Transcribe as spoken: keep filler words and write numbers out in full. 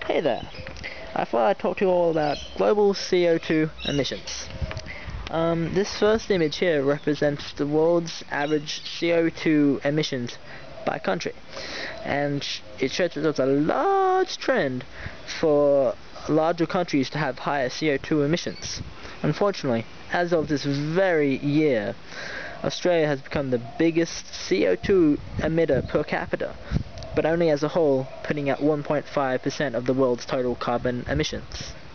Hey there, I thought I'd talk to you all about global C O two emissions. Um, this first image here represents the world's average C O two emissions by country, and it shows that there's a large trend for larger countries to have higher C O two emissions. Unfortunately, as of this very year, Australia has become the biggest C O two emitter per capita, but only as a whole, putting out one point five percent of the world's total carbon emissions.